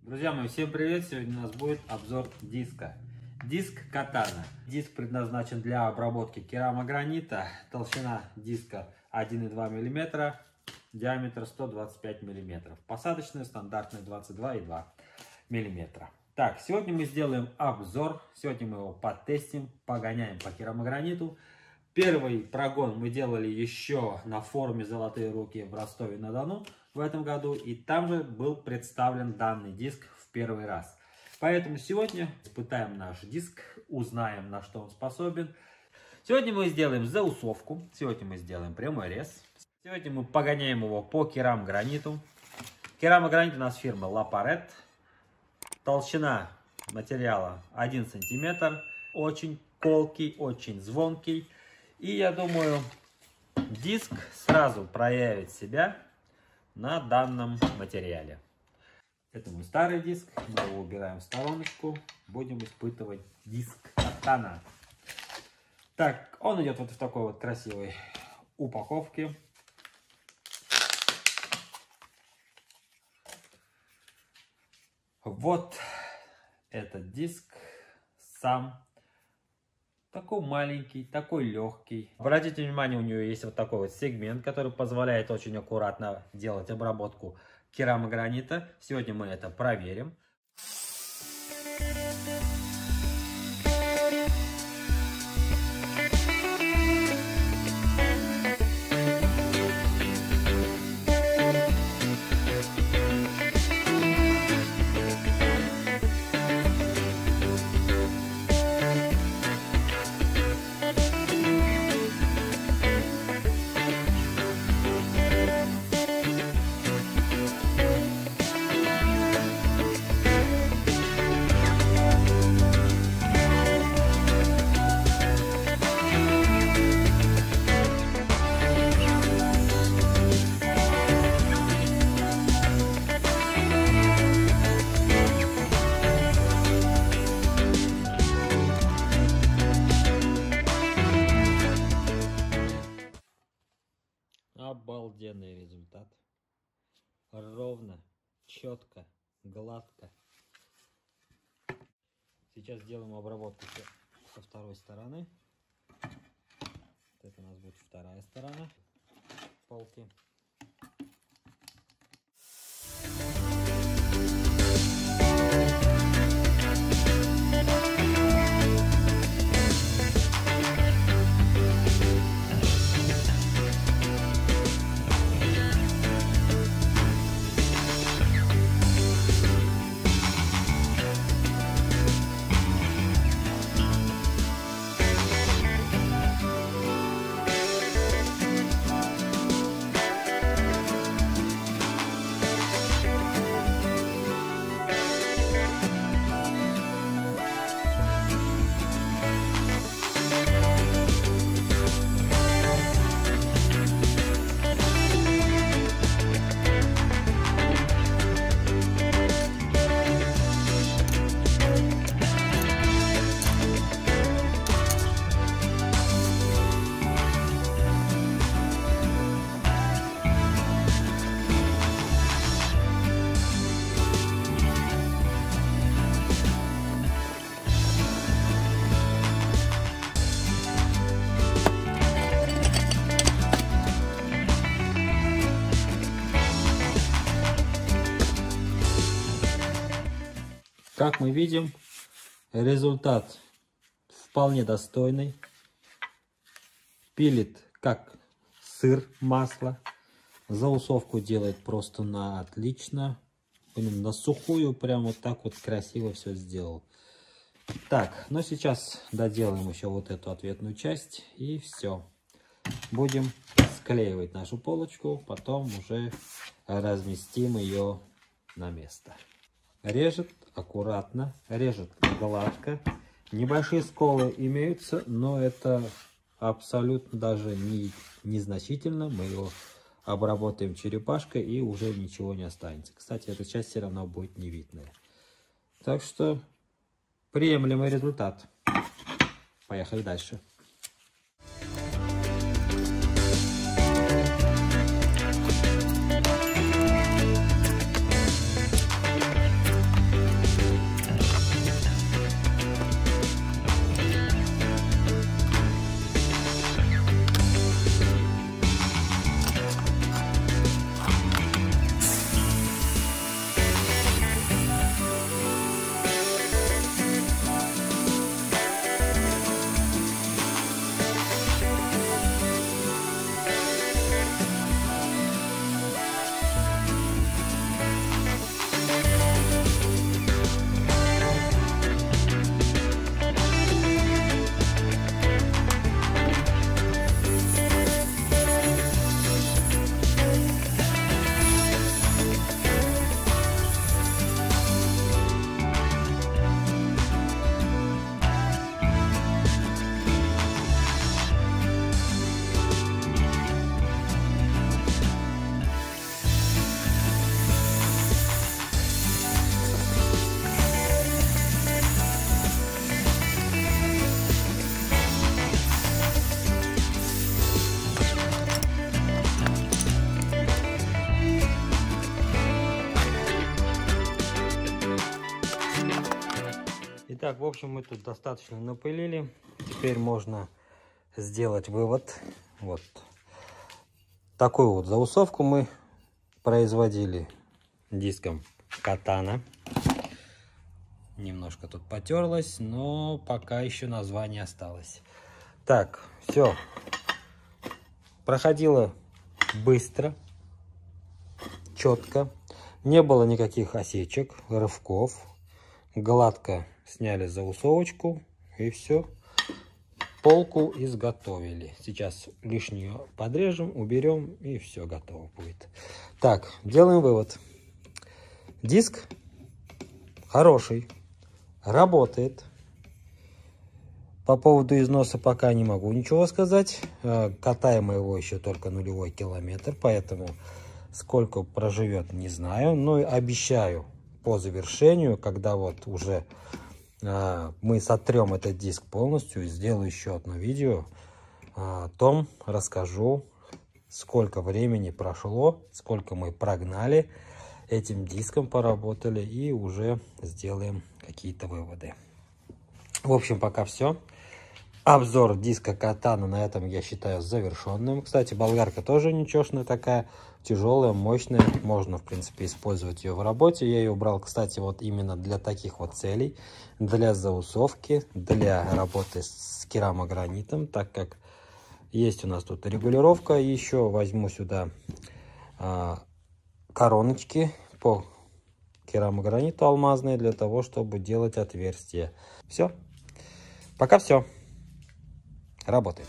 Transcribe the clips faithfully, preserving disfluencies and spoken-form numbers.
Друзья мои, всем привет! Сегодня у нас будет обзор диска. Диск Katana. Диск предназначен для обработки керамогранита. Толщина диска один и два миллиметра, диаметр сто двадцать пять миллиметров. Посадочная стандартная двадцать два и два миллиметра. Так, сегодня мы сделаем обзор. Сегодня мы его потестим, погоняем по керамограниту. Первый прогон мы делали еще на форуме «Золотые руки» в Ростове-на-Дону в этом году. И там же был представлен данный диск в первый раз. Поэтому сегодня испытаем наш диск, узнаем, на что он способен. Сегодня мы сделаем заусовку, сегодня мы сделаем прямой рез. Сегодня мы погоняем его по керамограниту. Керамогранит у нас фирма Лапарет. Толщина материала один сантиметр. Очень колкий, очень звонкий. И я думаю, диск сразу проявит себя на данном материале. Это мой старый диск, мы его убираем в стороночку. Будем испытывать диск Katana. Так, он идет вот в такой вот красивой упаковке. Вот этот диск сам. Такой маленький, такой легкий. Обратите внимание, у него есть вот такой вот сегмент, который позволяет очень аккуратно делать обработку керамогранита. Сегодня мы это проверим. Обалденный результат. Ровно, четко, гладко. Сейчас сделаем обработку со второй стороны. Это у нас будет вторая сторона полки. Как мы видим, результат вполне достойный. Пилит как сыр, масло. Заусовку делает просто на отлично. Блин, на сухую прям вот так вот красиво все сделал. Так, но сейчас доделаем еще вот эту ответную часть. И все. Будем склеивать нашу полочку. Потом уже разместим ее на место. Режет аккуратно, режет гладко. Небольшие сколы имеются, но это абсолютно даже не, незначительно. Мы его обработаем черепашкой и уже ничего не останется. Кстати, эта часть все равно будет невидная. Так что приемлемый результат. Поехали дальше. Итак, в общем, мы тут достаточно напылили. Теперь можно сделать вывод. Вот такую вот заусовку мы производили диском Катана. Немножко тут потерлось, но пока еще название осталось. Так, все. Проходило быстро, четко. Не было никаких осечек, рывков. Гладко сняли заусовочку и все. Полку изготовили. Сейчас лишнюю подрежем, уберем и все готово будет. Так, делаем вывод. Диск хороший, работает. По поводу износа пока не могу ничего сказать. Катаем мы его еще только нулевой километр, поэтому сколько проживет, не знаю. Но обещаю по завершению, когда вот уже э, мы сотрем этот диск полностью и сделаю еще одно видео, о том расскажу, сколько времени прошло, сколько мы прогнали этим диском, поработали и уже сделаем какие-то выводы. В общем, пока все. Обзор диска Катана на этом я считаю завершенным. Кстати, болгарка тоже ничешная такая, тяжелая, мощная. Можно, в принципе, использовать ее в работе. Я ее брал, кстати, вот именно для таких вот целей. Для заусовки, для работы с керамогранитом, так как есть у нас тут регулировка. Еще возьму сюда а, короночки по керамограниту алмазные, для того, чтобы делать отверстия. Все. Пока все. Работает.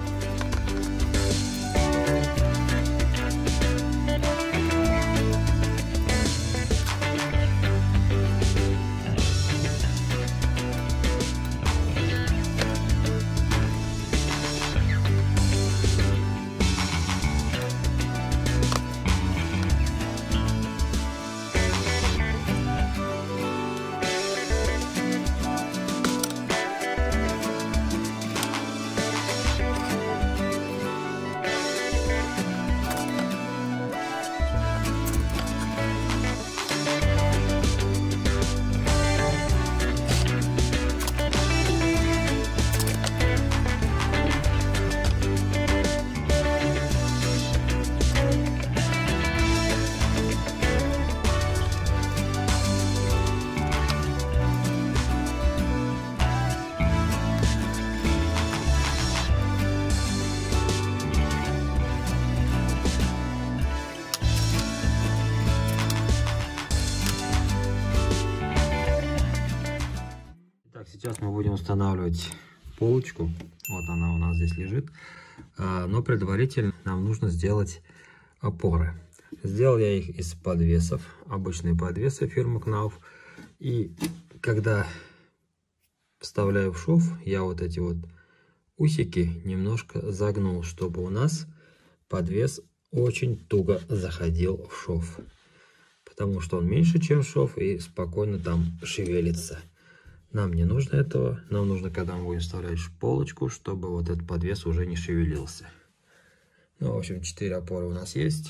Сейчас мы будем устанавливать полочку. Вот она у нас здесь лежит. Но предварительно нам нужно сделать опоры. Сделал я их из подвесов. Обычные подвесы фирмы Кнауф. И когда вставляю в шов, я вот эти вот усики немножко загнул, чтобы у нас подвес очень туго заходил в шов. Потому что он меньше, чем шов, и спокойно там шевелится. Нам не нужно этого. Нам нужно, когда мы будем вставлять полочку, чтобы вот этот подвес уже не шевелился. Ну, в общем, четыре опоры у нас есть.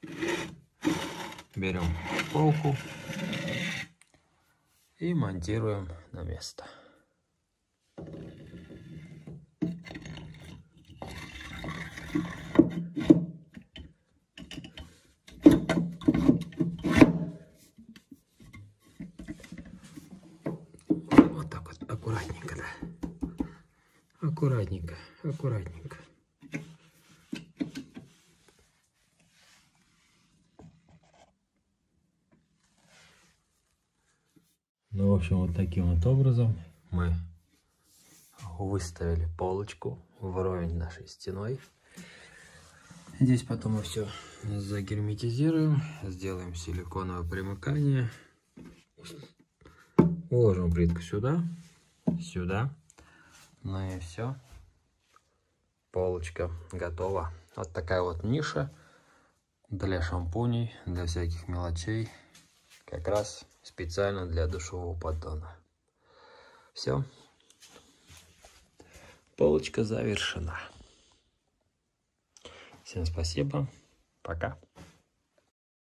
Берем полку и монтируем на место. Аккуратненько, да. Аккуратненько, аккуратненько. Ну, в общем, вот таким вот образом мы выставили полочку вровень нашей стеной. Здесь потом мы все загерметизируем, сделаем силиконовое примыкание. Уложим плитку сюда. Сюда. Ну и все. Полочка готова. Вот такая вот ниша для шампуней, для всяких мелочей. Как раз специально для душевого поддона. Все. Полочка завершена. Всем спасибо. Пока.